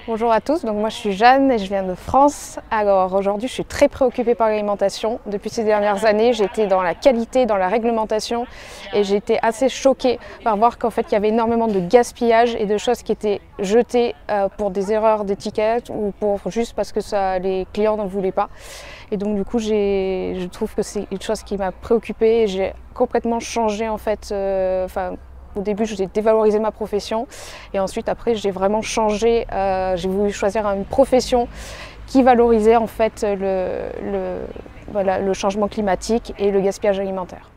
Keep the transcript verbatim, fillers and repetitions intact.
Bonjour à tous, donc moi je suis Jeanne et je viens de France. Alors aujourd'hui je suis très préoccupée par l'alimentation. Depuis ces dernières années j'étais dans la qualité, dans la réglementation et j'étais assez choquée par voir qu'en fait il y avait énormément de gaspillage et de choses qui étaient jetées euh, pour des erreurs d'étiquette ou pour juste parce que ça, les clients n'en voulaient pas. Et donc du coup je trouve que c'est une chose qui m'a préoccupée et j'ai complètement changé en fait. Euh, Au début, j'ai dévalorisé ma profession et ensuite, après, j'ai vraiment changé. Euh, j'ai voulu choisir une profession qui valorisait en fait le, le, voilà, le changement climatique et le gaspillage alimentaire.